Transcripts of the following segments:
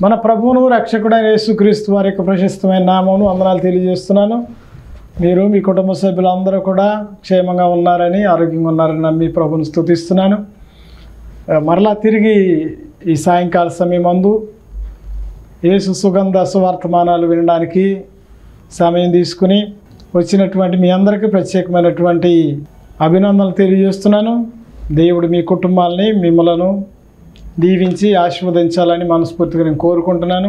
మన ప్రభువును రక్షకుడైన యేసుక్రీస్తు వారి యొక్క ప్రశస్తమైన నామమును వందనాలు తెలియజేస్తున్నాను. మీరు మీ కుటుంబ సభ్యులందరూ కూడా క్షేమంగా ఉన్నారని, ఆరోగ్యంగా ఉన్నారని నమ్మి ప్రభువును స్తుతిస్తున్నాను. మరలా తిరిగి ఈ సాయంకాల సమయమందు యేసు సుగంధ సువార్తమానాలు వినడానికి సమయం తీసుకుని వచ్చినటువంటి మీ అందరికీ ప్రత్యేకమైనటువంటి అభినందనలు తెలియజేస్తున్నాను. దేవుడు మీ కుటుంబాలని మిమ్మలను దీవించి ఆశీర్వదించాలని మనస్ఫూర్తిగా నేను కోరుకుంటున్నాను.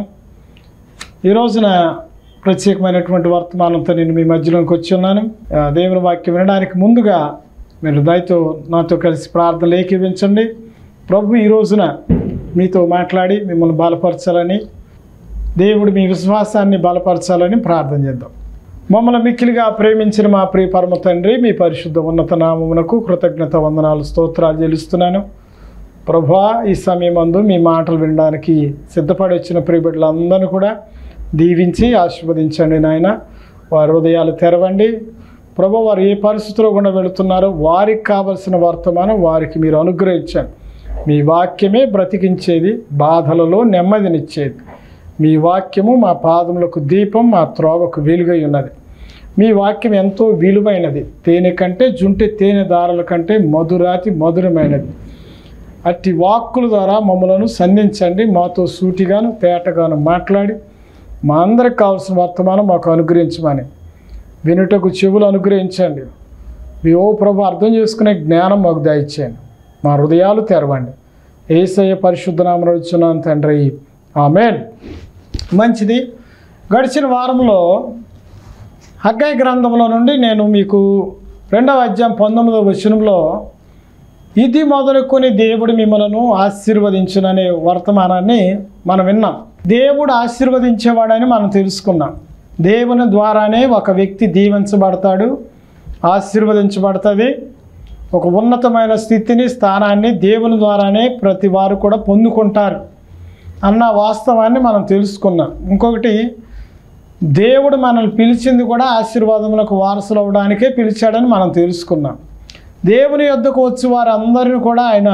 ఈ రోజున ప్రత్యేకమైనటువంటి వర్తమానంతో నేను మీ మధ్యలోకి వచ్చి ఉన్నాను. దేవుని వాక్యం వినడానికి ముందుగా మీరు దయతో నాతో కలిసి ప్రార్థనలు ఏకీవించండి. ప్రభు ఈ రోజున మీతో మాట్లాడి మిమ్మల్ని బలపరచాలని, దేవుడు మీ విశ్వాసాన్ని బలపరచాలని ప్రార్థన చేద్దాం. మమ్మల్ని మిక్కిలిగా ప్రేమించిన మా ప్రియ పరమ తండ్రి, మీ పరిశుద్ధ ఉన్నత నామమునకు కృతజ్ఞత వందనాలు స్తోత్రాలు చెల్లిస్తున్నాను. ప్రభువా, ఈ సమయమందు మీ మాటలు వినడానికి సిద్ధపడి వచ్చిన ప్రియబిడ్డలందరినీ కూడా దీవించి ఆశీర్వదించండి నాయన. వారి హృదయాలు తెరవండి ప్రభు. వారు ఏ పరిస్థితిలో గుండా వెళుతున్నారో వారికి కావలసిన వర్తమానం వారికి మీరు అనుగ్రహించండి. మీ వాక్యమే బ్రతికించేది, బాధలలో నెమ్మదినిచ్చేది. మీ వాక్యము మా పాదములకు దీపం, మా త్రోవకు వెలుగై ఉన్నది. మీ వాక్యం ఎంతో విలువైనది, తేనె కంటే జుంటె తేనె దారుల కంటే మధురాతి మధురమైనది. అట్టి వాక్కుల ద్వారా మమ్మలను సంధించండి. మాతో సూటిగాను తేటగాను మాట్లాడి మా అందరికి కావాల్సిన వర్తమానం మాకు అనుగ్రహించమని, వినుటకు చెవులు అనుగ్రహించండి. మీ ఓ ప్రభు అర్థం చేసుకునే జ్ఞానం మాకు దయచేయండి. మా హృదయాలు తెరవండి. యేసయ్య పరిశుద్ధ నామమున అడుగుచున్నాను తండ్రి, ఆమేన్. మంచిది. గడిచిన వారంలో హగ్గయి గ్రంథంలో నుండి నేను మీకు 2వ అధ్యాయం 19వ వచనంలో ఇది మొదలుకొని దేవుడు మిమ్మలను ఆశీర్వదించుననే వర్తమానాన్ని మనం విన్నాం. దేవుడు ఆశీర్వదించేవాడని మనం తెలుసుకున్నాం. దేవుని ద్వారానే ఒక వ్యక్తి దీవించబడతాడు, ఆశీర్వదించబడుతుంది. ఒక ఉన్నతమైన స్థితిని, స్థానాన్ని దేవుని ద్వారానే ప్రతి వారు కూడా పొందుకుంటారు అన్న వాస్తవాన్ని మనం తెలుసుకున్నాం. ఇంకొకటి, దేవుడు మనల్ని పిలిచింది కూడా ఆశీర్వాదములకు వారసులు అవడానికే పిలిచాడని మనం తెలుసుకున్నాం. దేవుని యొద్దకు వచ్చి వారందరిని కూడా ఆయన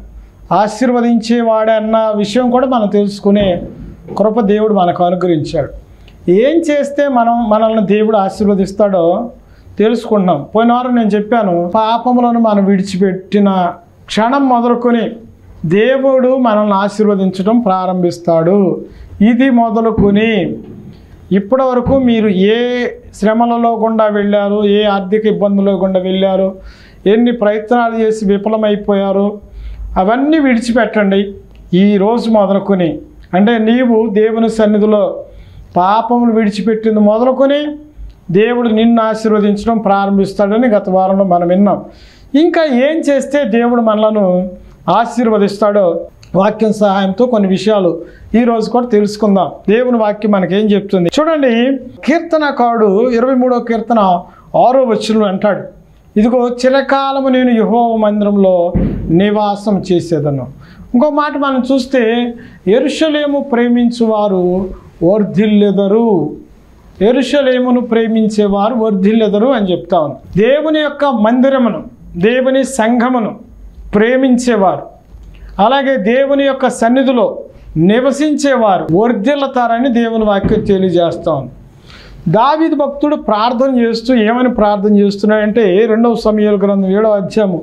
ఆశీర్వదించేవాడే అన్న విషయం కూడా మనం తెలుసుకునే కృప దేవుడు మనకు అనుగ్రహించాడు. ఏం చేస్తే మనల్ని దేవుడు ఆశీర్వదిస్తాడో తెలుసుకుంటున్నాం. పోయిన వారం నేను చెప్పాను, పాపములను మనం విడిచిపెట్టిన క్షణం మొదలుకొని దేవుడు మనల్ని ఆశీర్వదించడం ప్రారంభిస్తాడు. ఇది మొదలుకొని ఇప్పటి వరకు మీరు ఏ శ్రమలలో గుండా వెళ్ళారు, ఏ ఆర్థిక ఇబ్బందుల్లో గుండా వెళ్ళారు, ఎన్ని ప్రయత్నాలు చేసి విఫలమైపోయారు, అవన్నీ విడిచిపెట్టండి. ఈ రోజు మొదలుకొని, అంటే నీవు దేవుని సన్నిధిలో పాపములు విడిచిపెట్టింది మొదలుకొని దేవుడు నిన్ను ఆశీర్వదించడం ప్రారంభిస్తాడని గత వారంలో మనం విన్నాం. ఇంకా ఏం చేస్తే దేవుడు మనలను ఆశీర్వదిస్తాడో వాక్యం సహాయంతో కొన్ని విషయాలు ఈరోజు కూడా తెలుసుకుందాం. దేవుని వాక్యం మనకేం చెప్తుంది చూడండి. కీర్తనకారుడు 23వ కీర్తన 6వ వచనంలో అంటాడు, ఇదిగో చిరకాలము నేను యెహోవా మందిరంలో నివాసం చేసేదను. ఇంకో మాట మనం చూస్తే, యెరూషలేము ప్రేమించువారు వర్ధిల్లెదరు, యెరూషలేమును ప్రేమించేవారు వర్ధిల్లెదరు అని చెప్తా ఉంది. దేవుని యొక్క మందిరమును, దేవుని సంఘమును ప్రేమించేవారు, అలాగే దేవుని యొక్క సన్నిధిలో నివసించేవారు వర్ధిల్లుతారని దేవుని వాక్యం తెలియజేస్తా ఉంది. దావీదు భక్తుడు ప్రార్థన చేస్తూ ఏమని ప్రార్థన చేస్తున్నాడంటే, 2వ సమూయేలు గ్రంథం 7వ అధ్యాయము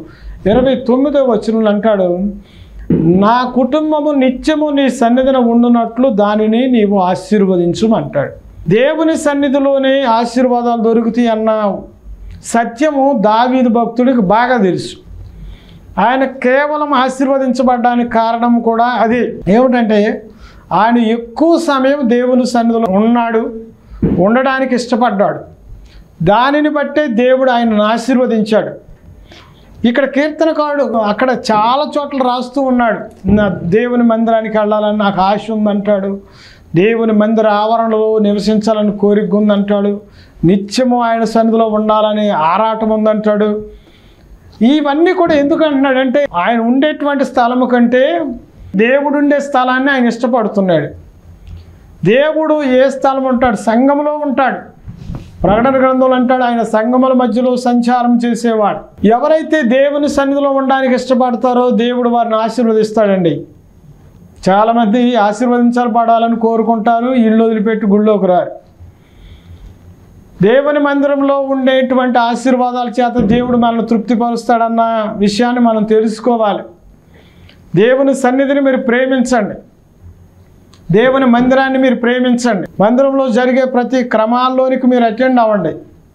29వ వచనంలో అంటాడు, నా కుటుంబము నిత్యము నీ సన్నిధిన ఉండునట్లు దానిని నీవు ఆశీర్వదించుమంటాడు. దేవుని సన్నిధిలోనే ఆశీర్వాదాలు దొరుకుతాయి అన్న సత్యము దావీదు భక్తుడికి బాగా తెలుసు. ఆయన కేవలం ఆశీర్వదించబడ్డానికి కారణం కూడా అది. ఏమిటంటే, ఆయన ఎక్కువ సమయం దేవుని సన్నిధిలో ఉండడానికి ఇష్టపడ్డాడు. దానిని బట్టే దేవుడు ఆయనను ఆశీర్వదించాడు. ఇక్కడ కీర్తనకారుడు అక్కడ చాలా చోట్ల రాస్తూ ఉన్నాడు, నా దేవుని మందిరానికి వెళ్ళాలని నాకు ఆశ ఉందంటాడు, దేవుని మందిర ఆవరణలో నివసించాలని కోరిక ఉందంటాడు, నిత్యము ఆయన సన్నిధిలో ఉండాలని ఆరాటం ఉందంటాడు. ఇవన్నీ కూడా ఎందుకు అంటున్నాడంటే, ఆయన ఉండేటువంటి స్థలము కంటే దేవుడు ఉండే స్థలాన్ని ఆయన ఇష్టపడుతున్నాడు. దేవుడు ఏ స్థలం ఉంటాడు? సంఘంలో ఉంటాడు. ప్రకటన గ్రంథంలో అంటాడు, ఆయన సంఘముల మధ్యలో సంచారం చేసేవాడు. ఎవరైతే దేవుని సన్నిధిలో ఉండడానికి ఇష్టపడతారో దేవుడు వారిని ఆశీర్వదిస్తాడండి. చాలామంది ఆశీర్వదించబడాలని కోరుకుంటారు, ఇల్లు వదిలిపెట్టి గుళ్ళోకి రారు. దేవుని మందిరంలో ఉండేటువంటి ఆశీర్వాదాల చేత దేవుడు మనల్ని తృప్తిపరుస్తాడన్న విషయాన్ని మనం తెలుసుకోవాలి. దేవుని సన్నిధిని మీరు ప్రేమించండి, దేవుని మందిరాన్ని మీరు ప్రేమించండి, మందిరంలో జరిగే ప్రతి క్రమాల్లోనికి మీరు అటెండ్ అవ్వండి,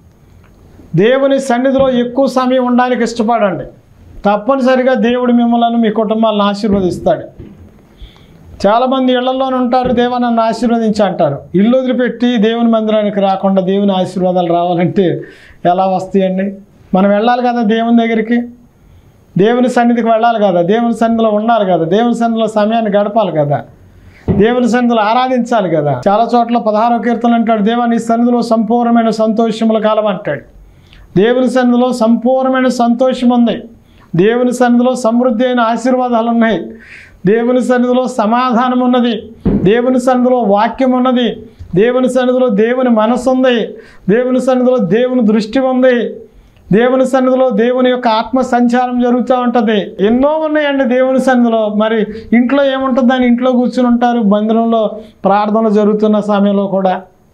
దేవుని సన్నిధిలో ఎక్కువ సమయం ఉండడానికి ఇష్టపడండి. తప్పనిసరిగా దేవుడు మిమ్మల్ని మీ కుటుంబాలను ఆశీర్వదిస్తాడు. చాలామంది ఇళ్లలోనే ఉంటారు, దేవా నన్ను ఆశీర్వదించి అంటారు. ఇల్లు వదిలిపెట్టి దేవుని మందిరానికి రాకుండా దేవుని ఆశీర్వాదాలు రావాలంటే ఎలా వస్తాయండి? మనం వెళ్ళాలి కదా దేవుని దగ్గరికి, దేవుని సన్నిధికి వెళ్ళాలి కదా, దేవుని సన్నిధిలో ఉండాలి కదా, దేవుని సన్నిధిలో సమయాన్ని గడపాలి కదా, దేవుని సన్నిధిలో ఆరాధించాలి కదా. చాలా చోట్ల 16వ కీర్తన అంటాడు, దేవా నీ సన్నిధిలో సంపూర్ణమైన సంతోషముల కాలం అంటాడు. దేవుని సన్నిధిలో సంపూర్ణమైన సంతోషం ఉంది, దేవుని సన్నిధిలో సమృద్ధి అయిన ఆశీర్వాదాలు ఉన్నాయి, దేవుని సన్నిధిలో సమాధానం ఉన్నది, దేవుని సన్నిధిలో వాక్యం ఉన్నది, దేవుని సన్నిధిలో దేవుని మనసు ఉంది, దేవుని సన్నిధిలో దేవుని దృష్టి ఉంది, దేవుని సన్నిధిలో దేవుని యొక్క ఆత్మ సంచారం జరుగుతూ ఉంటుంది. ఎన్నో ఉన్నాయండి దేవుని సన్నిధిలో. మరి ఇంట్లో ఏముంటుంది? అని ఇంట్లో కూర్చుని ఉంటారు. మందిరంలో ప్రార్థనలు జరుగుతున్న సమయంలో కూడా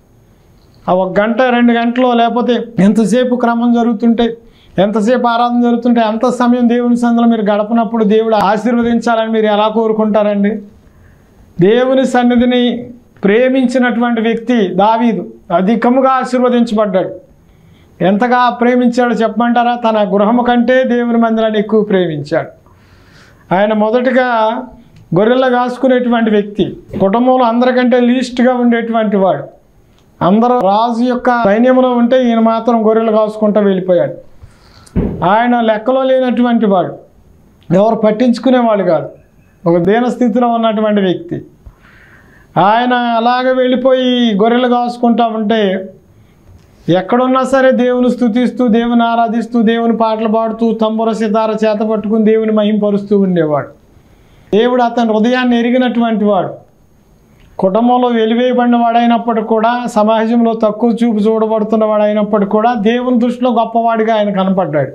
ఆ 1 గంట 2 గంటలో లేకపోతే ఎంతసేపు క్రమం జరుగుతుంటే, ఎంతసేపు ఆరాధన జరుగుతుంటే అంత సమయం దేవుని సన్నిధిలో మీరు గడపనప్పుడు దేవుడు ఆశీర్వదించాలని మీరు ఎలా కోరుకుంటారండి? దేవుని సన్నిధిని ప్రేమించినటువంటి వ్యక్తి దావీదు అధికముగా ఆశీర్వదించబడ్డాడు. ఎంతగా ప్రేమించాడో చెప్పమంటారా? తన గృహము కంటే దేవుని మందిరాన్ని ఎక్కువ ప్రేమించాడు. ఆయన మొదటగా గొర్రెలు కాసుకునేటువంటి వ్యక్తి, కుటుంబంలో అందరికంటే లీస్ట్గా ఉండేటువంటి వాడు. అందరూ రాజు యొక్క సైన్యంలో ఉంటే ఈయన మాత్రం గొర్రెలు కాసుకుంటూ వెళ్ళిపోయాడు. ఆయన లెక్కలో లేనటువంటి వాడు, ఎవరు పట్టించుకునేవాడు కాదు, ఒక దీన స్థితిలో ఉన్నటువంటి వ్యక్తి. ఆయన అలాగే వెళ్ళిపోయి గొర్రెలు కాసుకుంటూ ఉంటే ఎక్కడున్నా సరే దేవుని స్తుతిస్తూ, దేవుని ఆరాధిస్తూ, దేవుని పాటలు పాడుతూ, తంబుర సితార చేత పట్టుకుని దేవుని మహింపరుస్తూ ఉండేవాడు. దేవుడు అతని హృదయాన్ని ఎరిగినటువంటి వాడు. కుటుంబంలో వెలివేయబడిన వాడైనప్పటికి కూడా, సమాజంలో తక్కువ చూపు చూడబడుతున్న వాడైనప్పటికీ కూడా దేవుని దృష్టిలో గొప్పవాడిగా ఆయన కనపడ్డాడు.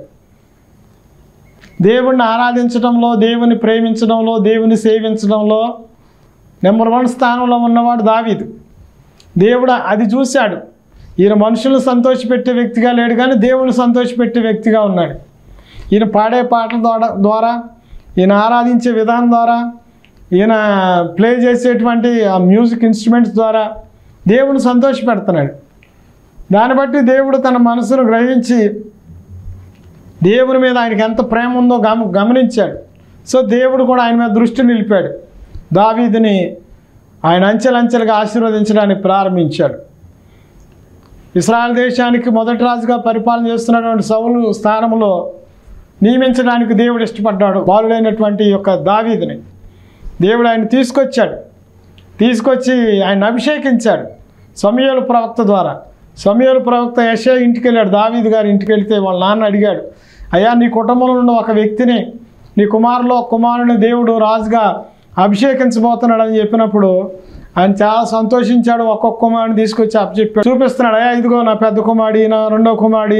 దేవుణ్ణి ఆరాధించడంలో, దేవుని ప్రేమించడంలో, దేవుని సేవించడంలో నెంబర్ 1 స్థానంలో ఉన్నవాడు దావీదు. దేవుడు అది చూశాడు. ఈయన మనుషులను సంతోషపెట్టే వ్యక్తిగా లేడు, కానీ దేవుని సంతోషపెట్టే వ్యక్తిగా ఉన్నాడు. ఈయన పాడే పాటల ద్వారా, ఈయన ఆరాధించే విధానం ద్వారా, ఈయన ప్లే చేసేటువంటి ఆ మ్యూజిక్ ఇన్స్ట్రుమెంట్స్ ద్వారా దేవుని సంతోషపెడుతున్నాడు. దాన్ని బట్టి దేవుడు తన మనసును గ్రహించి దేవుని మీద ఆయనకి ఎంత ప్రేమ ఉందో గమనించాడు. సో దేవుడు కూడా ఆయన మీద దృష్టి నిలిపాడు. దావీదుని ఆయన అంచెలంచెలుగా ఆశీర్వదించడానికి ప్రారంభించాడు. ఇశ్రాయేలు దేశానికి మొదటి రాజుగా పరిపాలన చేస్తున్నటువంటి సౌలు స్థానంలో నియమించడానికి దేవుడు ఇష్టపడ్డాడు. బాలుడైనటువంటి యొక్క దావీదుని దేవుడు ఆయన తీసుకొచ్చి ఆయన అభిషేకించాడు సమూయేలు ప్రవక్త ద్వారా. సమూయేలు ప్రవక్త యెషయా ఇంటికి వెళ్ళాడు. దావీదు గారి ఇంటికి వెళ్తే వాళ్ళ నాన్న అడిగాడు, అయ్యా నీ కుటుంబంలో ఉన్న ఒక వ్యక్తిని, నీ కుమారుని దేవుడు రాజుగా అభిషేకించబోతున్నాడని చెప్పినప్పుడు ఆయన చాలా సంతోషించాడు. ఒక్కొక్క కుమారుని తీసుకొచ్చి అప్పచెప్పాడు, చూపిస్తున్నాడు. అయ్యా ఇదిగో నా పెద్ద కుమారుడు ఈయన, రెండో కుమారుడు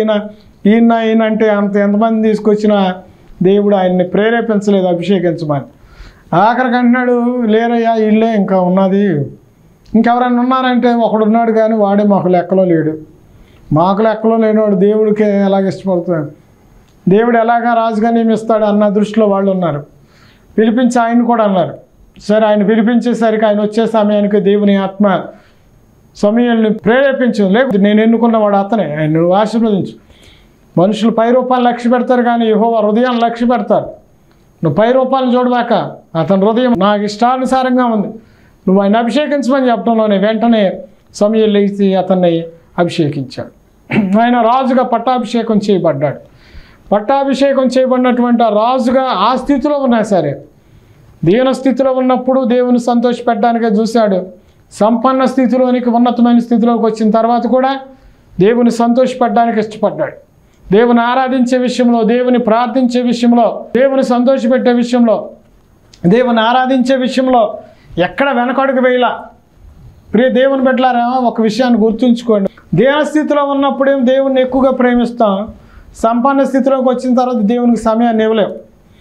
ఈయన అంటే ఎంతమంది తీసుకొచ్చినా దేవుడు ఆయన్ని ప్రేరేపించలేదు అభిషేకించమని. ఆఖరికి అంటున్నాడు, లేరయ్యా ఇల్లే ఇంకా ఉన్నది, ఇంకెవరైనా ఉన్నారంటే ఒకడున్నాడు కానీ వాడే మాకు లెక్కలో లేడు. మాకు లెక్కలో లేనివాడు దేవుడికి ఎలాగ ఇష్టపడుతున్నాడు, దేవుడు ఎలాగా రాజుగా నియమిస్తాడు అన్న దృష్టిలో వాళ్ళు ఉన్నారు. పిలిపించి ఆయన కూడా అన్నారు. సరే, ఆయన పిలిపించేసరికి ఆయన వచ్చే సమయానికి దేవుని ఆత్మ సమూయేలుని ప్రేరేపించు, లేకపోతే నేను ఎన్నుకున్నవాడు అతనే, ఆయన నువ్వు ఆశీర్వదించు. మనుషులు పై రూపాయలు లక్ష్య పెడతారు కానీ యెహోవా హృదయాన్ని లక్ష్య పెడతారు. నువ్వు పై రూపాయలు చూడబాక, అతని హృదయం నాకు ఇష్టానుసారంగా ఉంది, నువ్వు ఆయన అభిషేకించమని చెప్పడంలోనే వెంటనే సమూయేలు లేచి అతన్ని అభిషేకించాడు. ఆయన రాజుగా పట్టాభిషేకం చేయబడ్డాడు. పట్టాభిషేకం చేయబడినటువంటి ఆ రాజుగా ఆ స్థితిలో ఉన్నా సరే, దీన స్థితిలో ఉన్నప్పుడు దేవుని సంతోషపెట్టడానికే చూశాడు. సంపన్న స్థితిలోనికి, ఉన్నతమైన స్థితిలోకి వచ్చిన తర్వాత కూడా దేవుని సంతోషపెట్టడానికి ఇష్టపడ్డాడు. దేవుని ఆరాధించే విషయంలో, దేవుని ప్రార్థించే విషయంలో, దేవుని సంతోషపెట్టే విషయంలో, దేవుని ఆరాధించే విషయంలో ఎక్కడ వెనకడుగు వేయలా. ప్రియ దేవుని బిడ్డలారా, ఒక విషయాన్ని గుర్తుంచుకోండి. దీన స్థితిలో ఉన్నప్పుడేం దేవుణ్ణి ఎక్కువగా ప్రేమిస్తాం, సంపన్న స్థితిలోకి వచ్చిన తర్వాత దేవునికి సమయాన్ని ఇవ్వలేం.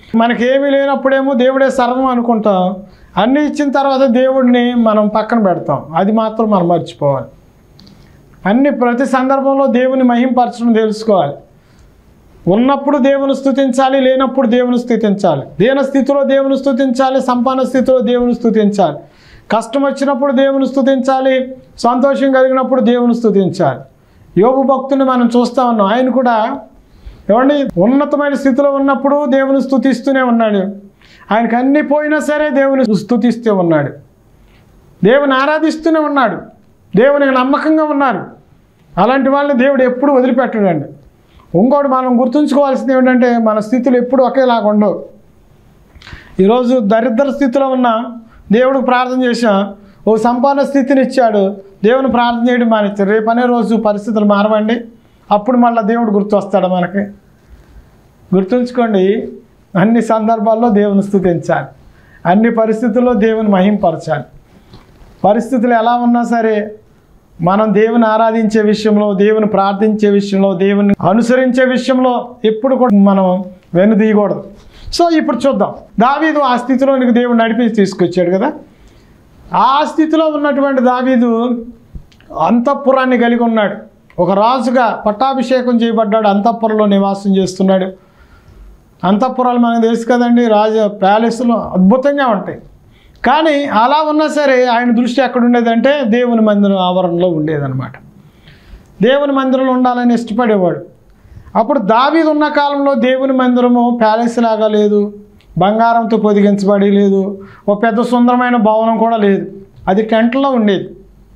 మనకేమీ లేనప్పుడేమో దేవుడే సర్వం అనుకుంటాం, అన్నీ ఇచ్చిన తర్వాత దేవుడిని మనం పక్కన పెడతాం. అది మాత్రం మనం మర్చిపోవాలి. ప్రతి సందర్భంలో దేవుని మహింపరచడం తెలుసుకోవాలి. ఉన్నప్పుడు దేవుని స్తుతించాలి, లేనప్పుడు దేవుని స్తుతించాలి. దీన స్థితిలో దేవుని స్తుతించాలి, సంపన్న స్థితిలో దేవుని స్తుతించాలి. కష్టం వచ్చినప్పుడు దేవుని స్తుతించాలి, సంతోషం కలిగినప్పుడు దేవుని స్తుతించాలి. యోబు భక్తుని మనం చూస్తూ ఉన్నాం. ఆయన కూడా ఏమండి ఉన్నతమైన స్థితిలో ఉన్నప్పుడు దేవుని స్తుతిస్తూనే ఉన్నాడు. ఆయనకు అన్నీ పోయినా సరే దేవుని స్తుతిస్తూ ఉన్నాడు, దేవుని ఆరాధిస్తూనే ఉన్నాడు, దేవునికి నమ్మకంగా ఉన్నారు. అలాంటి వాళ్ళని దేవుడు ఎప్పుడు వదిలిపెట్టడండి. ఇంకోటి మనం గుర్తుంచుకోవాల్సింది ఏమిటంటే మన స్థితులు ఎప్పుడు ఒకేలాగా ఉండవు. ఈరోజు దరిద్ర స్థితిలో ఉన్న దేవుడికి ప్రార్థన చేసా, ఓ సంపన్న స్థితిని ఇచ్చాడు, దేవుని ప్రార్థన చేయడం మానేస్తారు. రేపు అనే రోజు పరిస్థితులు మారవండి, అప్పుడు మళ్ళీ దేవుడు గుర్తొస్తాడు మనకి. గుర్తుంచుకోండి, అన్ని సందర్భాల్లో దేవుని స్తుతించాలి, అన్ని పరిస్థితుల్లో దేవుని మహింపరచాలి. పరిస్థితులు ఎలా ఉన్నా సరే మనం దేవుని ఆరాధించే విషయంలో, దేవుని ప్రార్థించే విషయంలో, దేవుని అనుసరించే విషయంలో ఎప్పుడు కూడా మనం వెనుదీయకూడదు. సో ఇప్పుడు చూద్దాం, దావీదు ఆ స్థితిలోనికి దేవుడు నడిపించి తీసుకొచ్చాడు కదా. ఆ స్థితిలో ఉన్నటువంటి దావీదు అంతఃపురాన్ని కలిగి ఉన్నాడు. ఒక రాజుగా పట్టాభిషేకం చేయబడ్డాడు, అంతఃపురంలో నివాసం చేస్తున్నాడు. అంతఃపురాలు మనకు తెలుసు కదండి, ప్యాలెస్లో అద్భుతంగా ఉంటాయి. కానీ అలా ఉన్నా సరే ఆయన దృష్టి ఎక్కడ ఉండేదంటే దేవుని మందిరం ఆవరణలో ఉండేదన్నమాట. దేవుని మందిరంలో ఉండాలని ఇష్టపడేవాడు. అప్పుడు దావీదు ఉన్న కాలంలో దేవుని మందిరము ప్యాలెస్ లాగా లేదు, బంగారంతో పొదిగించబడి లేదు, ఒక పెద్ద సుందరమైన భవనం కూడా లేదు. అది టెంట్లో ఉండేది.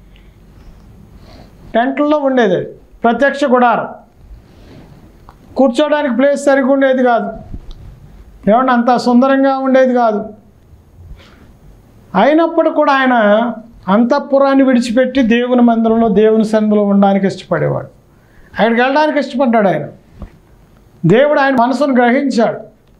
అది ప్రత్యక్ష గుడారం. కూర్చోడానికి ప్లేస్ సరిగ్గా ఉండేది కాదు, ఏమన్నా అంత సుందరంగా ఉండేది కాదు. అయినప్పుడు కూడా ఆయన అంతఃపురాన్ని విడిచిపెట్టి దేవుని మందిరంలో, దేవుని సన్నిధిలో ఉండడానికి ఇష్టపడేవాడు. అక్కడికి వెళ్ళడానికి ఇష్టపడ్డాడు ఆయన. దేవుడు ఆయన మనసును గ్రహించాడు.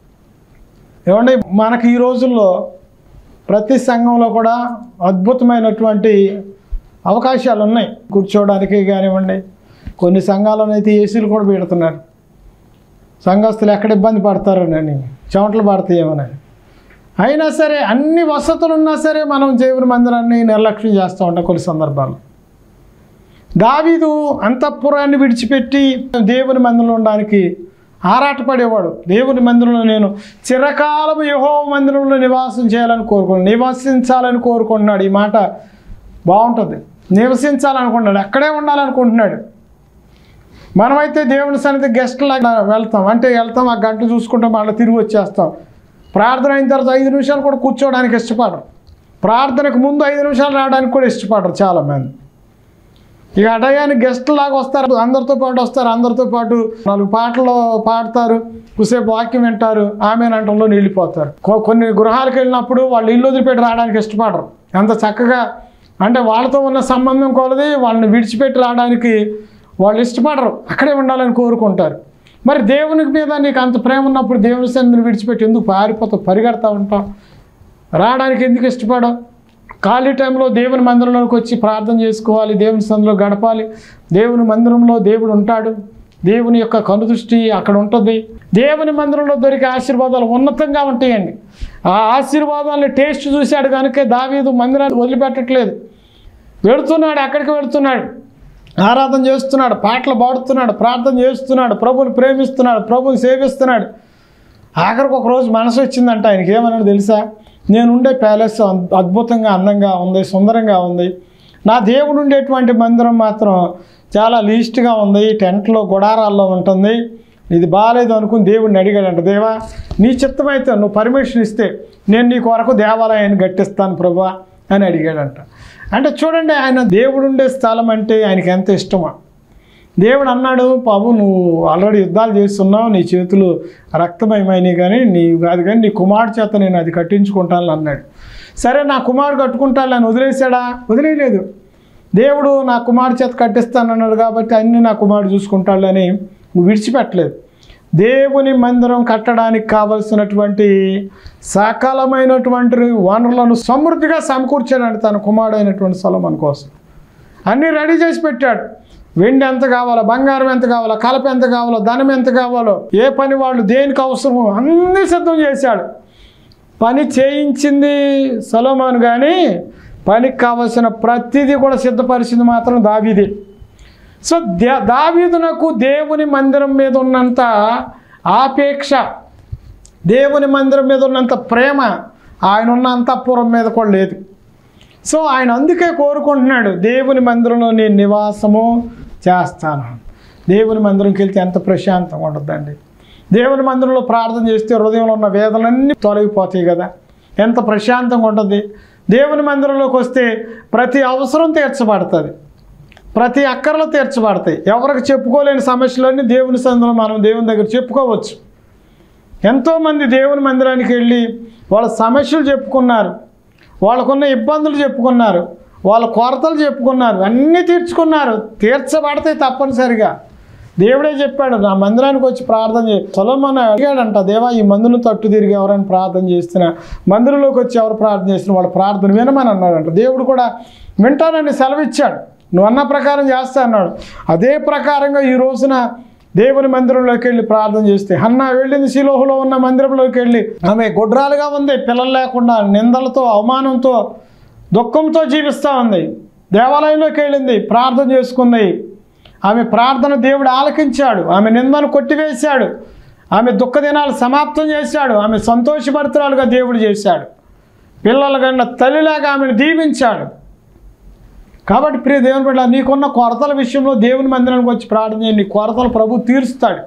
ఏమండి మనకి ఈ రోజుల్లో ప్రతి సంఘంలో కూడా అద్భుతమైనటువంటి అవకాశాలు ఉన్నాయి కూర్చోవడానికి కానివ్వండి. కొన్ని సంఘాల్లోనైతే ఏసీలు కూడా పెడుతున్నారు. సంఘస్థులు ఎక్కడ ఇబ్బంది పడతారోనని, చెమటలు పడతాయేమోనని. అయినా సరే అన్ని వసతులు ఉన్నా సరే మనం దేవుని మందిరాన్ని నిర్లక్ష్యం చేస్తూ ఉంటాం కొన్ని సందర్భాల్లో. దావీదు అంతఃపురాన్ని విడిచిపెట్టి దేవుని మందిరంలో ఉండడానికి ఆరాటపడేవాడు. దేవుని మందిరంలో నేను చిరకాలము యెహోవా మందిరంలో నివసించాలని కోరుకుంటున్నాడు. ఈ మాట బాగుంటుంది. నివసించాలనుకుంటున్నాడు, అక్కడే ఉండాలనుకుంటున్నాడు. మనమైతే దేవుని సన్నిధి గెస్ట్లాగా వెళ్తాం, అంటే వెళ్తాం, ఆ గంట చూసుకుంటాం, మళ్ళీ తిరిగి వచ్చేస్తాం. ప్రార్థన అయిన తర్వాత 5 నిమిషాలు కూడా కూర్చోవడానికి ఇష్టపడరు. ప్రార్థనకు ముందు 5 నిమిషాలు రావడానికి కూడా ఇష్టపడరు చాలామంది. ఇక అడయానికి గెస్ట్లాగా వస్తారు, అందరితో పాటు వస్తారు, అందరితో పాటు 4 పాటలు పాడతారు, కుసేపు వాక్యం వింటారు, ఆమెనంటంలో నిలిపోతారు. కొన్ని గృహాలకు వెళ్ళినప్పుడు వాళ్ళు ఇల్లు వదిలిపెట్టి రావడానికి ఇష్టపడరు. అంత చక్కగా అంటే వాళ్ళతో ఉన్న సంబంధం కొలది వాళ్ళని విడిచిపెట్టి రావడానికి వాళ్ళు ఇష్టపడరు, అక్కడే ఉండాలని కోరుకుంటారు. మరి దేవుని మీద నీకు అంత ప్రేమ ఉన్నప్పుడు దేవుని సన్నిధిని విడిచిపెట్టి ఎందుకు పారిపోతావు, పరిగెడతా ఉంటావు, రావడానికి ఎందుకు ఇష్టపడవు? ఖాళీ టైంలో దేవుని మందిరంలోకి వచ్చి ప్రార్థన చేసుకోవాలి, దేవుని సన్నిధిలో గడపాలి. దేవుని మందిరంలో దేవుడు ఉంటాడు, దేవుని యొక్క కనుదృష్టి అక్కడ ఉంటుంది. దేవుని మందిరంలో దొరికే ఆశీర్వాదాలు ఉన్నతంగా ఉంటాయండి. ఆ ఆశీర్వాదాలని టేస్ట్ చూశాడు కనుక దావీదు మందిరాన్ని వదిలిపెట్టట్లేదు. వెళుతున్నాడు, అక్కడికి వెళుతున్నాడు, ఆరాధన చేస్తున్నాడు, పాటలు పాడుతున్నాడు, ప్రార్థన చేస్తున్నాడు, ప్రభుని ప్రేమిస్తున్నాడు, ప్రభుని సేవిస్తున్నాడు. ఆఖరికి ఒకరోజు మనసు వచ్చిందంట ఆయనకి. ఏమన్నాడు తెలుసా? నేనుండే ప్యాలెస్ అద్భుతంగా అందంగా ఉంది, సుందరంగా ఉంది, నా దేవుడు ఉండేటువంటి మందిరం మాత్రం చాలా లీస్ట్గా ఉంది, టెంట్లో గుడారాల్లో ఉంటుంది, ఇది బాగాలేదు అనుకుని దేవుడిని అడిగాడంట. దేవా నీ చిత్తమైతే నువ్వు పర్మిషన్ ఇస్తే నేను నీ కొరకు దేవాలయాన్ని కట్టిస్తాను ప్రభువా అని అడిగాడంట. అంటే చూడండి, ఆయన దేవుడు ఉండే స్థలం అంటే ఆయనకి ఎంత ఇష్టమో. దేవుడు అన్నాడు, బాబు నువ్వు ఆల్రెడీ యుద్ధాలు చేస్తున్నావు, నీ చేతులు రక్తమయమైనవి, కానీ నీవు కాదు కానీ నీ కుమారుడు చేత నేను అది కట్టించుకుంటాను అన్నాడు. సరే నా కుమారుడు కట్టుకుంటాను అని వదిలేశాడా? వదిలేయలేదు. దేవుడు నా కుమారుడు చేత కట్టిస్తానన్నాడు కాబట్టి అన్నీ నా కుమారుడు చూసుకుంటాడు అని నువ్వు విడిచిపెట్టలేదు. దేవుని మందిరం కట్టడానికి కావలసినటువంటి సకలమైనటువంటి వనరులను సమృద్ధిగా సమకూర్చాడు తన కుమారుడైనటువంటి సొలొమోను కోసం. అన్నీ రెడీ చేసి పెట్టాడు. వెండి ఎంత కావాలో, బంగారం ఎంత కావాలో, కలప ఎంత కావాలో, ధనం ఎంత కావాలో, ఏ పని వాళ్ళు దేనికి అవసరమో అన్నీ సిద్ధం చేశాడు. పని చేయించింది సొలొమోను, కానీ పనికి కావలసిన ప్రతిదీ కూడా సిద్ధపరిచింది మాత్రం దావీదే. సో దావీదునకు దేవుని మందిరం మీద ఉన్నంత ఆపేక్ష, దేవుని మందిరం మీద ఉన్నంత ప్రేమ ఆయన ఉన్న అంతఃపురం మీద కూడా లేదు. సో ఆయన అందుకే కోరుకుంటున్నాడు, దేవుని మందిరంలో నేను నివాసము చేస్తాను. దేవుని మందిరంకి వెళ్తే ఎంత ప్రశాంతంగా ఉంటుందండి. దేవుని మందిరంలో ప్రార్థన చేస్తే హృదయంలో ఉన్న వేదనలన్నీ తొలగిపోతాయి కదా, ఎంత ప్రశాంతంగా ఉంటుంది. దేవుని మందిరంలోకి వస్తే ప్రతి అవసరం తీర్చబడుతుంది, ప్రతి అక్కర్లు తీర్చబడతాయి. ఎవరికి చెప్పుకోలేని సమస్యలన్నీ దేవుని సన్నిధిలో మనం దేవుని దగ్గర చెప్పుకోవచ్చు. ఎంతోమంది దేవుని మందిరానికి వెళ్ళి వాళ్ళ సమస్యలు చెప్పుకున్నారు, వాళ్ళకున్న ఇబ్బందులు చెప్పుకున్నారు, వాళ్ళ కొరతలు చెప్పుకున్నారు, అన్నీ తీర్చుకున్నారు. తీర్చబడతాయి తప్పనిసరిగా. దేవుడే చెప్పాడు, నా మందిరానికి వచ్చి ప్రార్థన చేయి. సొలొమోను అడిగాడంట, దేవా ఈ మందును తట్టు తిరిగి ఎవరైనా ప్రార్థన చేస్తున్నా, మందిరంలోకి వచ్చి ఎవరు ప్రార్థన చేస్తున్నా వాళ్ళ ప్రార్థన వినమని అన్నాడంట. దేవుడు కూడా వింటానని సెలవిచ్చాడు, నువ్వు అన్న ప్రకారం చేస్తా అన్నాడు. అదే ప్రకారంగా ఈ రోజున దేవుని మందిరంలోకి వెళ్ళి ప్రార్థన చేస్తే, హన్నా వెళ్ళింది షిలోహులో ఉన్న మందిరంలోకి వెళ్ళి ఆమె గుడ్రాలుగా ఉంది, పిల్లలు లేకుండా నిందలతో, అవమానంతో, దుఃఖంతో జీవిస్తూ ఉంది. దేవాలయంలోకి వెళ్ళింది, ప్రార్థన చేసుకుంది. ఆమె ప్రార్థన దేవుడు ఆలకించాడు, ఆమె నిందను కొట్టివేశాడు, ఆమె దుఃఖ దినాలు సమాప్తం చేశాడు, ఆమె సంతోషభరితురాలుగా దేవుడు చేశాడు. పిల్లల కన్నా తల్లిలాగా ఆమెను దీవించాడు. కాబట్టి ప్రియ దేవుని బిడ్డ, నీకున్న కొరతల విషయంలో దేవుని మందిరానికి వచ్చి ప్రార్థన చేయండి, నీ కొరతలు ప్రభు తీరుస్తాడు.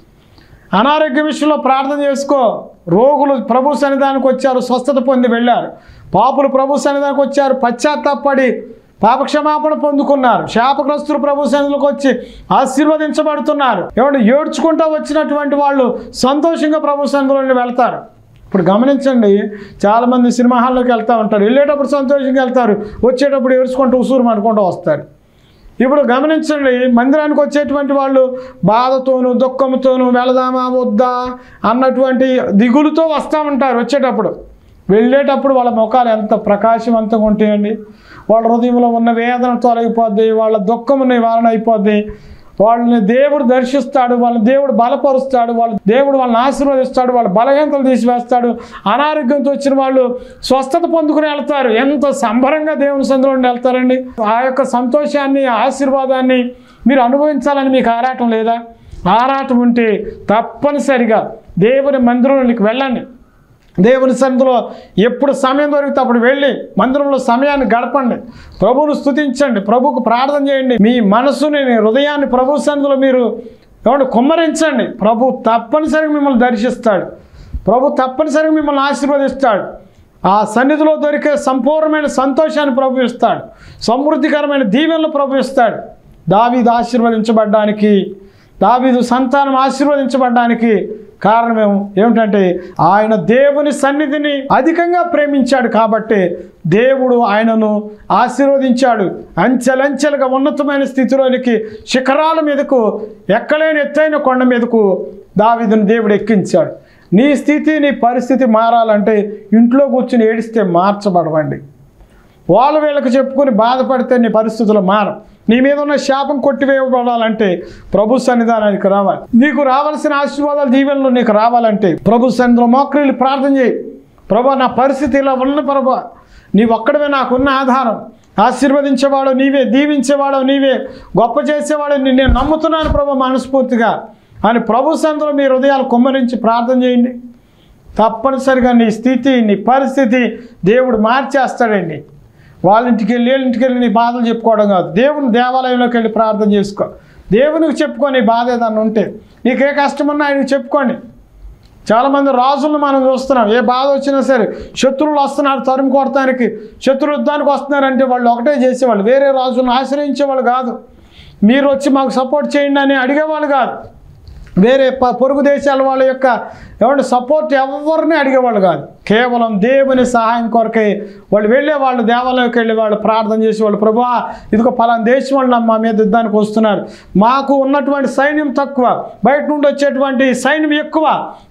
అనారోగ్య విషయంలో ప్రార్థన చేసుకో. రోగులు ప్రభు సన్నిధానికి వచ్చారు, స్వస్థత పొంది వెళ్ళారు. పాపులు ప్రభు సన్నిధానికి వచ్చారు, పశ్చాత్తాపడి పాపక్షమాపణ పొందుకున్నారు. శాపగ్రస్తులు ప్రభు సన్నిధిలోకి వచ్చి ఆశీర్వదించబడుతున్నారు. ఎవరు ఏడ్చుకుంటూ వచ్చినటువంటి వాళ్ళు సంతోషంగా ప్రభు సన్నిధిలోకి వెళ్తారు. ఇప్పుడు గమనించండి, చాలామంది సినిమా హాల్లోకి వెళ్తూ ఉంటారు, వెళ్ళేటప్పుడు సంతోషంగా వెళ్తారు, వచ్చేటప్పుడు ఏడ్చుకుంటూ ఉసూరు అనుకుంటూ వస్తారు. ఇప్పుడు గమనించండి, మందిరానికి వచ్చేటువంటి వాళ్ళు బాధతోనూ దుఃఖంతోనూ వెళదామా వద్దా అన్నటువంటి దిగులుతో వస్తూ ఉంటారు. వచ్చేటప్పుడు వెళ్ళేటప్పుడు వాళ్ళ ముఖాలు ఎంత ప్రకాశవంతంగా ఉంటాయండి. వాళ్ళ హృదయంలో ఉన్న వేదన తొలగిపోద్ది, వాళ్ళ దుఃఖం నివారణ అయిపోద్ది. వాళ్ళని దేవుడు దర్శిస్తాడు, వాళ్ళని దేవుడు బలపరుస్తాడు, దేవుడు వాళ్ళని ఆశీర్వదిస్తాడు, వాళ్ళ బలహీనతలు తీసివేస్తాడు. అనారోగ్యంతో వచ్చిన వాళ్ళు స్వస్థత పొందుకుని వెళ్తారు. ఎంత సంబరంగా దేవుని సన్నిధిలో వెళ్తారండి. ఆ యొక్క సంతోషాన్ని, ఆశీర్వాదాన్ని మీరు అనుభవించాలని మీకు ఆరాటం లేదా? ఆరాటం ఉంటే తప్పనిసరిగా దేవుని మందిరంలోకి వెళ్ళండి. దేవుని సన్నిధిలో ఎప్పుడు సమయం దొరికితే అప్పుడు వెళ్ళి మందిరంలో సమయాన్ని గడపండి, ప్రభువును స్తుతించండి, ప్రభువుకు ప్రార్థన చేయండి. మీ మనసుని, హృదయాన్ని ప్రభు సన్నిధిలో మీరు కుమ్మరించండి. ప్రభు తప్పనిసరిగా మిమ్మల్ని దర్శిస్తాడు, ప్రభు తప్పనిసరిగా మిమ్మల్ని ఆశీర్వదిస్తాడు. ఆ సన్నిధిలో దొరికే సంపూర్ణమైన సంతోషాన్ని ప్రభు ఇస్తాడు, సమృద్ధికరమైన దీవెనలు ప్రభు ఇస్తాడు. దావీదు ఆశీర్వదించబడ్డానికి, దావీదు సంతానం ఆశీర్వదించబడ్డానికి కారణం ఏమిటంటే ఆయన దేవుని సన్నిధిని అధికంగా ప్రేమించాడు. కాబట్టి దేవుడు ఆయనను ఆశీర్వదించాడు. అంచెలంచెలుగా ఉన్నతమైన స్థితిలోనికి, శిఖరాల మీదకు, ఎక్కలేని ఎత్తైన కొండ మీదకు దావీదును దేవుడు ఎక్కించాడు. నీ స్థితి, నీ పరిస్థితి మారాలంటే ఇంట్లో కూర్చుని ఏడిస్తే మార్చబడవండి. వాళ్ళు వీళ్ళకి చెప్పుకొని బాధపడితే నీ పరిస్థితులు మారం. నీ మీద ఉన్న శాపం కొట్టివేయబడాలంటే ప్రభు సన్నిధానానికి రావాలి. నీకు రావాల్సిన ఆశీర్వాదాలు, దీవెనలు నీకు రావాలంటే ప్రభు సన్నిధిలో మోకరిల్లి ప్రార్థన చేయి. ప్రభు, నా పరిస్థితి ఇలా ఉన్న ప్రభు, నీవు ఒక్కడమే నాకున్న ఆధారం, ఆశీర్వదించేవాడు నీవే, దీవించేవాడు నీవే, గొప్ప చేసేవాడు నేను నమ్ముతున్నాను ప్రభు మనస్ఫూర్తిగా అని ప్రభు సన్నిధిలో మీ హృదయాలు కుమ్మరించి ప్రార్థన చేయండి. తప్పనిసరిగా నీ స్థితి, నీ పరిస్థితి దేవుడు మార్చేస్తాడండి. వాళ్ళ ఇంటికి వెళ్ళి, వీళ్ళ ఇంటికి వెళ్ళి నీ బాధలు చెప్పుకోవడం కాదు, దేవుని దేవాలయంలోకి వెళ్ళి ప్రార్థన చేసుకో. దేవునికి చెప్పుకో, నీ బాధ ఏదన్నా ఉంటే, నీకే కష్టం ఉన్నా ఆయనకి చెప్పుకోండి. చాలామంది రాజులను మనం చూస్తున్నాం, ఏ బాధ వచ్చినా సరే శత్రువులు వస్తున్నారు తరుము కొడటానికి, శత్రు యుద్ధానికి వస్తున్నారంటే వాళ్ళు ఒకటే చేసేవాళ్ళు, వేరే రాజులను ఆశ్రయించేవాళ్ళు కాదు. మీరు వచ్చి మాకు సపోర్ట్ చేయండి అని అడిగేవాళ్ళు కాదు. వేరే పొరుగు దేశాల వాళ్ళ యొక్క సపోర్ట్ ఎవరిని అడిగేవాళ్ళు కాదు. కేవలం దేవుని సహాయం కొరకే వాళ్ళు వెళ్ళేవాళ్ళు. దేవాలయంకి వెళ్ళి వాళ్ళు ప్రార్థన చేసేవాళ్ళు, ప్రభువా ఇదిగో పలానా దేశం వాళ్ళు మా మీద యుద్ధానికి వస్తున్నారు, మాకు ఉన్నటువంటి సైన్యం తక్కువ, బయట నుండి వచ్చేటువంటి సైన్యం ఎక్కువ,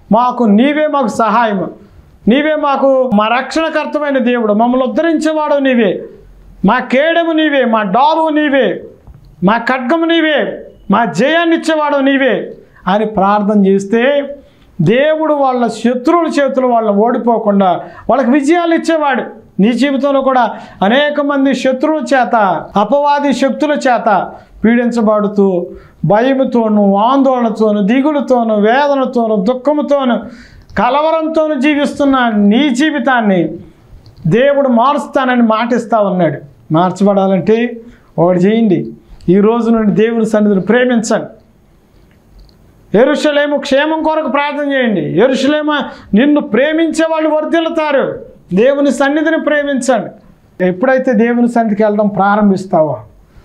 మాకు సహాయం, నీవే మాకు మా రక్షణకర్తమైన దేవుడు, మమ్మల్ని ఉద్ధరించేవాడు నీవే, మా కేడము నీవే, మా డాలు నీవే, మా ఖడ్గము నీవే, మా జయాన్ని ఇచ్చేవాడు నీవే అని ప్రార్థన చేస్తే దేవుడు వాళ్ళ శత్రువుల చేతులు వాళ్ళని ఓడిపోకుండా వాళ్ళకి విజయాలు ఇచ్చేవాడు. నీ జీవితంలో కూడా అనేక మంది శత్రువుల చేత, అపవాది శక్తుల చేత పీడించబడుతూ భయముతోనూ, ఆందోళనతోనూ, దిగులుతోనూ, వేదనతోనూ, దుఃఖముతోనూ, కలవరంతోనూ జీవిస్తున్న నీ జీవితాన్ని దేవుడు మారుస్తానని మాటిస్తూ ఉన్నాడు. మార్చబడాలంటే ఒకటి చేయండి, ఈ రోజు నుండి దేవుని సన్నిధిని ప్రేమించండి. యెరూషలేము క్షేమం కొరకు ప్రార్థన చేయండి. యెరూషలేము నిన్ను ప్రేమించే వాళ్ళు వర్ధిల్లుతారు. దేవుని సన్నిధిని ప్రేమించండి. ఎప్పుడైతే దేవుని సన్నిధికి వెళ్ళడం ప్రారంభిస్తావో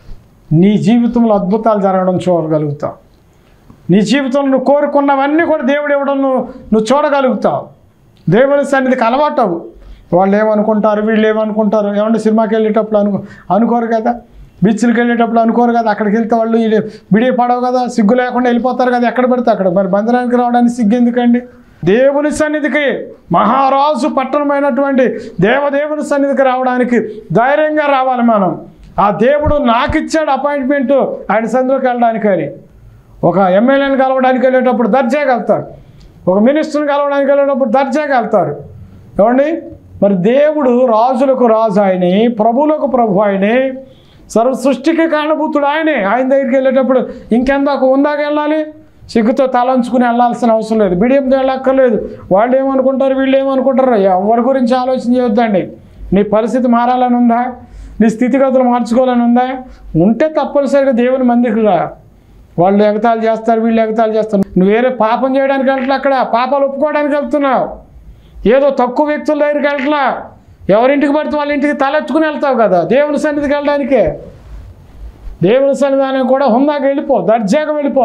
నీ జీవితంలో అద్భుతాలు జరగడం చూడగలుగుతావు. నీ జీవితంలో నువ్వు కోరుకున్నవన్నీ కూడా దేవుడు ఇవ్వడం నువ్వు చూడగలుగుతావు. దేవుని సన్నిధికి అలవాటు అవ్వు. వాళ్ళు ఏమనుకుంటారు, వీళ్ళు ఏమనుకుంటారు, ఏమంటే సినిమాకి వెళ్ళేటప్పుడు అనుకోరు కదా, బీచ్లకు వెళ్ళేటప్పుడు అనుకోరు కదా, అక్కడికి వెళ్తే వాళ్ళు బిడి పడవు కదా, సిగ్గు లేకుండా వెళ్ళిపోతారు కదా, ఎక్కడ పెడితే అక్కడ. మరి మందిరానికి రావడానికి సిగ్గు ఎందుకండి? దేవుని సన్నిధికి, మహారాజు పట్టణమైనటువంటి దేవదేవుని సన్నిధికి రావడానికి ధైర్యంగా రావాలి మనం. ఆ దేవుడు నాకు ఇచ్చాడు అపాయింట్మెంటు ఆయన సన్నిధికి వెళ్ళడానికి అని. ఒక ఎమ్మెల్యేని కలవడానికి వెళ్ళేటప్పుడు దర్జాగా వెళ్తారు, ఒక మినిస్టర్ని కలవడానికి వెళ్ళేటప్పుడు దర్జాగా వెళ్తారు. ఏమండి, మరి దేవుడు రాజులకు రాజు ఆయనే, ప్రభువులకు ప్రభు ఆయనే, సర్వ సృష్టికి కారణభూతుడు ఆయనే. ఆయన దగ్గరికి వెళ్ళేటప్పుడు ఇంకెందాక ఉందాక వెళ్ళాలి, సిగ్గుతో తలంచుకుని వెళ్ళాల్సిన అవసరం లేదు, బిడియంతో వెళ్ళక్కర్లేదు. వాళ్ళు ఏమనుకుంటారు, వీళ్ళు ఏమనుకుంటారు, ఎవరి గురించి ఆలోచన చేయొద్దండి. నీ పరిస్థితి మారాలని ఉందా, నీ స్థితిగతులు మార్చుకోవాలని ఉందా, ఉంటే తప్పనిసరిగా దేవుని మందికి రా. వాళ్ళు ఎగతాళి చేస్తారు, వీళ్ళు ఎగతాళి చేస్తారు. నువ్వు వేరే పాపం చేయడానికి వెళ్తలే, అక్కడ పాపాలు ఒప్పుకోవడానికి వెళ్తున్నావు. ఏదో తక్కువ వ్యక్తుల దగ్గరికి వెళ్తలా, ఎవరింటికి పడితే వాళ్ళ ఇంటికి తలెత్తుకుని వెళ్తావు కదా. దేవుని సన్నిధికి వెళ్ళడానికే, దేవుని సన్నిధానం కూడా హుందాగా వెళ్ళిపో, దర్జాగా వెళ్ళిపో.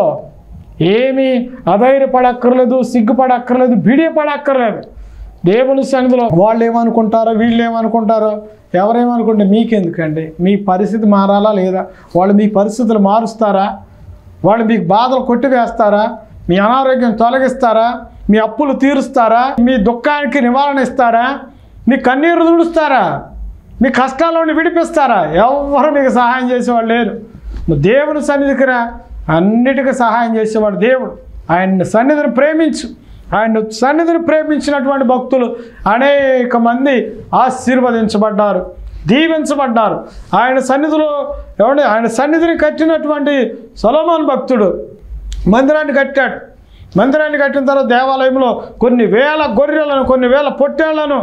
ఏమీ అధైర్యపడక్కర్లేదు, సిగ్గుపడక్కర్లేదు, బిడియపడక్కర్లేదు. దేవుని సన్నిధిలో వాళ్ళు ఏమనుకుంటారో, వీళ్ళు ఏమనుకుంటారో, ఎవరేమనుకుంటే మీకెందుకండి? మీ పరిస్థితి మారాలా లేదా? వాళ్ళు మీ పరిస్థితులు మారుస్తారా? వాళ్ళు మీకు బాధలు కొట్టివేస్తారా? మీ అనారోగ్యం తొలగిస్తారా? మీ అప్పులు తీరుస్తారా? మీ దుఃఖానికి నివారణ ఇస్తారా? మీ కన్నీరు తుడుస్తారా? మీ కష్టాలను విడిపిస్తారా? ఎవరు మీకు సహాయం చేసేవాళ్ళు లేరు. దేవుని సన్నిధికి రా, అన్నిటికీ సహాయం చేసేవాడు దేవుడు. ఆయన సన్నిధిని ప్రేమించు. ఆయన సన్నిధిని ప్రేమించినటువంటి భక్తులు అనేక మంది ఆశీర్వదించబడ్డారు, దీవించబడ్డారు. ఆయన సన్నిధిలో ఎవరి ఆయన సన్నిధిని కట్టినటువంటి సొలొమోను భక్తుడు మందిరాన్ని కట్టాడు. మందిరాన్ని కట్టిన తర్వాత దేవాలయంలో కొన్ని వేల గొర్రెలను, కొన్ని వేల పొట్టేళ్లను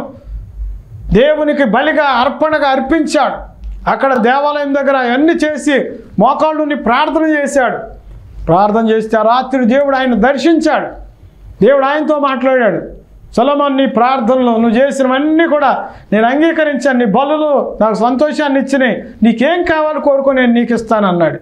దేవునికి బలిగా, అర్పణగా అర్పించాడు. అక్కడ దేవాలయం దగ్గర అవన్నీ చేసి మోకాళ్ళుని ప్రార్థన చేశాడు. ప్రార్థన చేస్తే ఆ రాత్రి దేవుడు ఆయన దర్శించాడు. దేవుడు ఆయనతో మాట్లాడాడు. సొలొమోను, నీ ప్రార్థనలు నువ్వు చేసినవన్నీ కూడా నేను అంగీకరించాను, నీ బలులు నాకు సంతోషాన్ని ఇచ్చినాయి, నీకేం కావాలో కోరుకో, నేను నీకు ఇస్తానన్నాడు.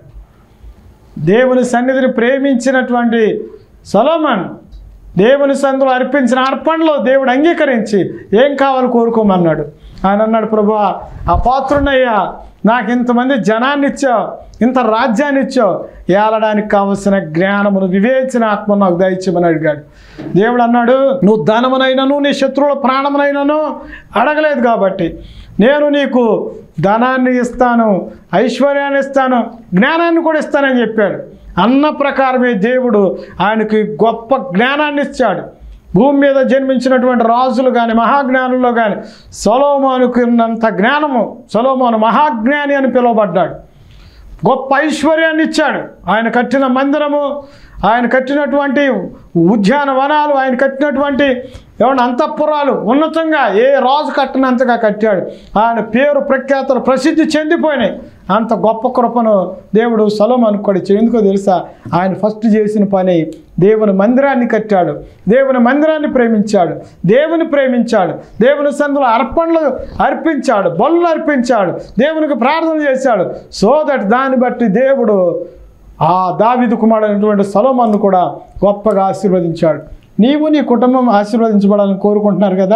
దేవుని సన్నిధిని ప్రేమించినటువంటి సొలొమోను దేవుని సన్నిధిలో అర్పించిన అర్పణలో దేవుడు అంగీకరించి ఏం కావాలో కోరుకోమన్నాడు. ఆయన అన్నాడు, ప్రభువా, ఆ పాత్రునయ్యా, నాకు ఇంతమంది జనాన్ని ఇచ్చావు, ఇంత రాజ్యాన్ని ఇచ్చావు, ఏలడానికి కావలసిన జ్ఞానమును, వివేచన ఆత్మను నాకు దయచేయమని అడిగాడు. దేవుడు అన్నాడు, నువ్వు ధనమునైనను నీ శత్రువుల ప్రాణమునైనను అడగలేదు కాబట్టి నేను నీకు ధనాన్ని ఇస్తాను, ఐశ్వర్యాన్ని ఇస్తాను, జ్ఞానాన్ని కూడా ఇస్తానని చెప్పాడు. అన్న ప్రకారమే దేవుడు ఆయనకి గొప్ప జ్ఞానాన్ని ఇచ్చాడు. భూమి మీద జన్మించినటువంటి రాజులు కానీ, మహాజ్ఞానుల్లో కానీ సొలొమోనుకు ఉన్నంత జ్ఞానము, సొలొమోను మహాజ్ఞాని అని పిలువబడ్డాడు. గొప్ప ఐశ్వర్యాన్ని ఇచ్చాడు. ఆయన కట్టిన మందిరము, ఆయన కట్టినటువంటి ఉద్యానవనాలు, ఆయన కట్టినటువంటి ఏమన్నా అంతఃపురాలు ఉన్నతంగా ఏ రాజు కట్టినంతగా కట్టాడు. ఆయన పేరు ప్రఖ్యాతలు ప్రసిద్ధి చెందిపోయినాయి. అంత గొప్ప కృపను దేవుడు సొలొమోనుకు కూడా ఇచ్చాడు. ఎందుకో తెలుసా? ఆయన ఫస్ట్ చేసిన పని దేవుని మందిరాన్ని కట్టాడు, దేవుని మందిరాన్ని ప్రేమించాడు, దేవుని ప్రేమించాడు, దేవుని సన్నిధిలో అర్పణలు అర్పించాడు, బలులు అర్పించాడు, దేవునికి ప్రార్థన చేశాడు. సో దట్ దాన్ని బట్టి దేవుడు ఆ దావీదు కుమారుడైనటువంటి సొలొమోనును కూడా గొప్పగా ఆశీర్వదించాడు. నీవు నీ కుటుంబం ఆశీర్వదించబడాలని కోరుకుంటున్నారు కదా?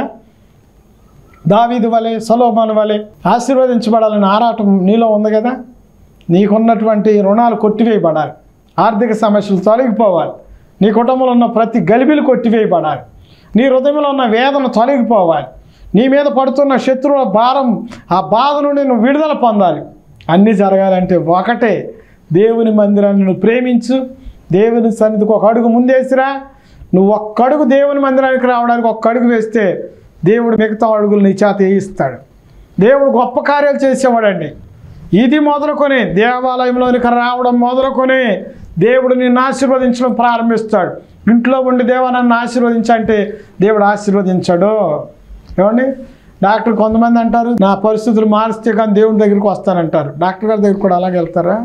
దావీదు వలె, సొలొమోను వలె ఆశీర్వదించబడాలని ఆరాటం నీలో ఉంది కదా? నీకున్నటువంటి రుణాలు కొట్టివేయబడాలి, ఆర్థిక సమస్యలు తొలగిపోవాలి, నీ కుటుంబంలో ఉన్న ప్రతి గలిబిలు కొట్టివేయబడాలి, నీ హృదయంలో ఉన్న వేదన తొలగిపోవాలి, నీ మీద పడుతున్న శత్రువుల భారం, ఆ బాధ నుండి నువ్వు విడుదల పొందాలి. అన్నీ జరగాలంటే ఒకటే, దేవుని మందిరాన్ని నువ్వు ప్రేమించు. దేవుని సన్నిధికి ఒక అడుగు ముందేసిరా. నువ్వు ఒక్క అడుగు దేవుని మందిరానికి రావడానికి ఒక్క అడుగు వేస్తే దేవుడు మిగతా అడుగులు నీ చేత వేయిస్తాడు. దేవుడు గొప్ప కార్యాలు చేసేవాడండి. ఇది మొదలుకొని దేవాలయంలోనికి రావడం మొదలుకొని దేవుడు నిన్ను ఆశీర్వదించడం ప్రారంభిస్తాడు. ఇంట్లో ఉండి దేవా నన్ను ఆశీర్వదించంటే దేవుడు ఆశీర్వదించాడు. ఏమండి, డాక్టర్ కొంతమంది అంటారు నా పరిస్థితులు మారిస్తే కానీ దేవుని దగ్గరికి వస్తానంటారు. డాక్టర్ గారి దగ్గరికి కూడా అలాగే వెళ్తారా?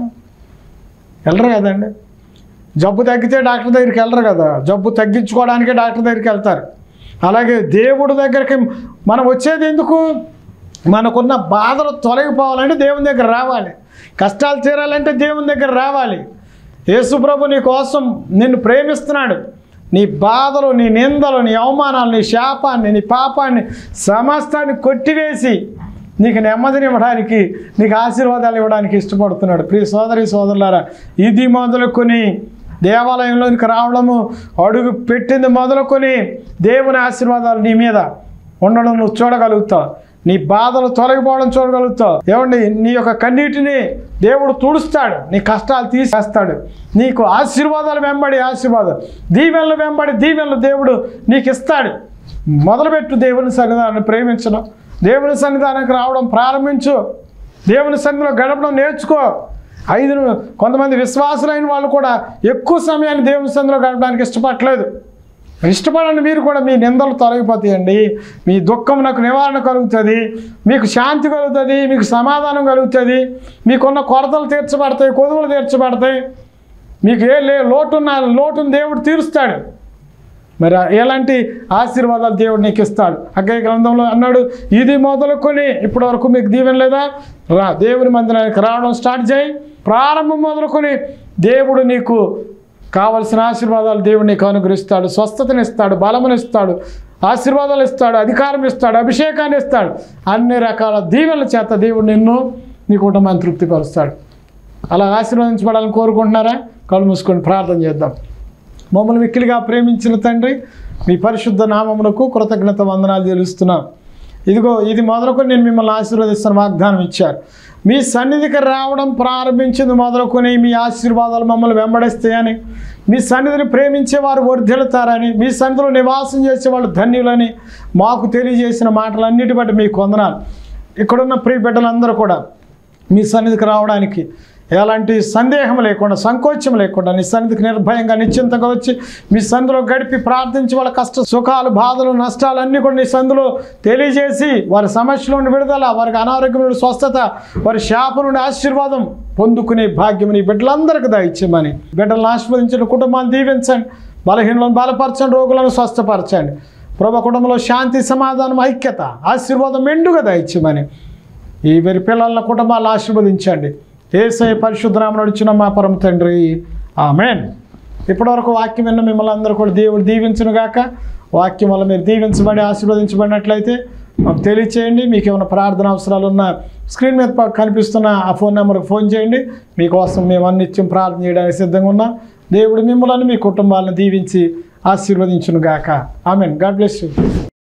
వెళ్ళరు కదండి. జబ్బు తగ్గితే డాక్టర్ దగ్గరికి వెళ్ళరు కదా. జబ్బు తగ్గించుకోవడానికే డాక్టర్ దగ్గరికి వెళ్తారు. అలాగే దేవుడి దగ్గరికి మనం వచ్చేది ఎందుకు? మనకున్న బాధలు తొలగిపోవాలంటే దేవుని దగ్గర రావాలి. కష్టాలు తీరాలంటే దేవుని దగ్గర రావాలి. యేసు ప్రభు నీ కోసం నిన్ను ప్రేమిస్తున్నాడు. నీ బాధలు, నీ నిందలు, నీ అవమానాలు, నీ శాపాన్ని, నీ పాపాన్ని సమస్తాన్ని కొట్టివేసి నీకు నెమ్మదినివ్వడానికి, నీకు ఆశీర్వాదాలు ఇవ్వడానికి ఇష్టపడుతున్నాడు. ప్రియ సోదరి సోదరులారా, ఇది మొదలుకొని దేవాలయంలోనికి రావడము, అడుగు పెట్టింది మొదలుకొని దేవుని ఆశీర్వాదాలు నీ మీద ఉండడం నువ్వు చూడగలుగుతావు. నీ బాధలు తొలగిపోవడం చూడగలుగుతావు. ఏమండి, నీ యొక్క కన్నీటిని దేవుడు తుడుస్తాడు. నీ కష్టాలు తీసేస్తాడు. నీకు ఆశీర్వాదాలు వెంబడి ఆశీర్వాదాలు, దీవెనలు వెంబడి దీవెనలు దేవుడు నీకు ఇస్తాడు. మొదలుపెట్టు దేవుని సన్నిధానాన్ని ప్రేమించడం. దేవుని సన్నిధానానికి రావడం ప్రారంభించు. దేవుని సన్నిధిలో గడపడం నేర్చుకో. కొంతమంది విశ్వాసులైన వాళ్ళు కూడా ఎక్కువ సమయాన్ని దేవుని సన్నిధిలో గడపడానికి ఇష్టపడలేదు. ఇష్టపడండి. మీరు కూడా మీ నిందలు తొలగిపోతాయండి. మీ దుఃఖం నాకు నివారణ కలుగుతుంది. మీకు శాంతి కలుగుతుంది. మీకు సమాధానం కలుగుతుంది. మీకున్న కొరతలు తీర్చబడతాయి, కొదువులు తీర్చబడతాయి. మీకు లోటును దేవుడు తీరుస్తాడు. మరి ఎలాంటి ఆశీర్వాదాలు దేవుడు నీకు ఇస్తాడు. హగ్గయి గ్రంథంలో అన్నాడు, ఇది మొదలుకొని ఇప్పటి వరకు మీకు దీవెన లేదా? దేవుని మందిరానికి రావడం స్టార్ట్ చేయి. ప్రారంభం మొదలుకొని దేవుడు నీకు కావలసిన ఆశీర్వాదాలు దేవుడు నీకు అనుగ్రహిస్తాడు. స్వస్థతనిస్తాడు, బలమునిస్తాడు, ఆశీర్వాదాలు ఇస్తాడు, అధికారం ఇస్తాడు, అభిషేకాన్ని ఇస్తాడు. అన్ని రకాల దీవెనల చేత దేవుడు నిన్ను, నీ కుటుంబాన్ని తృప్తిపరుస్తాడు. అలా ఆశీర్వదించబడాలని కోరుకుంటున్నారా? కళ్ళు మూసుకొని ప్రార్థన చేద్దాం. మమ్మల్ని మిక్కిలిగా ప్రేమించిన తండ్రి, మీ పరిశుద్ధ నామమునకు కృతజ్ఞత వందనాలు చెల్లిస్తున్నాం. ఇదిగో ఇది మొదలుకొని నేను మిమ్మల్ని ఆశీర్వదిస్తున్న వాగ్దానం ఇచ్చారు. మీ సన్నిధికి రావడం ప్రారంభించింది మొదలుకొని మీ ఆశీర్వాదాలు మమ్మల్ని వెంబడిస్తాయని, మీ సన్నిధిని ప్రేమించేవారు వర్ధిల్లుతారని, మీ సన్నిధిలో నివాసం చేసేవాళ్ళు ధన్యులని మాకు తెలియజేసిన మాటలన్నిటి బట్టి మీకు వందనాలు. ఇక్కడున్న ప్రియ బిడ్డలందరూ కూడా మీ సన్నిధికి రావడానికి ఎలాంటి సందేహం లేకుండా, సంకోచం లేకుండా నీ సన్నిధికి నిర్భయంగా నిశ్చింతగా వచ్చి మీ సన్నిధిలో గడిపి ప్రార్థించి వాళ్ళ కష్ట సుఖాలు, బాధలు, నష్టాలు అన్నీ కూడా నీ సన్నిధిలో తెలియజేసి వారి సమస్యల నుండి విడుదల, వారికి అనారోగ్యం నుండి స్వస్థత, వారి శాపం నుండి ఆశీర్వాదం పొందుకునే భాగ్యం నీ బిడ్డలందరికీ దయచేయమని, బిడ్డలను ఆశీర్వదించిన కుటుంబాన్ని దీవించండి, బలహీనలను బలపరచండి, రోగులను స్వస్థపరచండి. ప్రభు కుటుంబంలో శాంతి, సమాధానం, ఐక్యత, ఆశీర్వాదం మెండుగా దయచేయమని ఈ వీరి పిల్లల కుటుంబాలను ఆశీర్వదించండి. యేసయ్య పరిశుద్ధ నామమున నడుచున్న మా పరమ తండ్రి, ఆమేన్. ఇప్పటివరకు వాక్యం విన్న మిమ్మల్ని అందరూ కూడా దేవుడు దీవించును గాక. వాక్యం వల్ల మీరు దీవించబడి ఆశీర్వదించబడినట్లయితే మాకు తెలియచేయండి. మీకు ఏమైనా ప్రార్థన అవసరాలు ఉన్న స్క్రీన్ మీద కనిపిస్తున్న ఆ ఫోన్ నెంబర్కి ఫోన్ చేయండి. మీకోసం మేము అన్నిత్యం ప్రార్థన చేయడానికి సిద్ధంగా ఉన్నాం. దేవుడు మిమ్మల్ని, మీ కుటుంబాలను దీవించి ఆశీర్వదించును గాక. ఆమేన్. God bless you.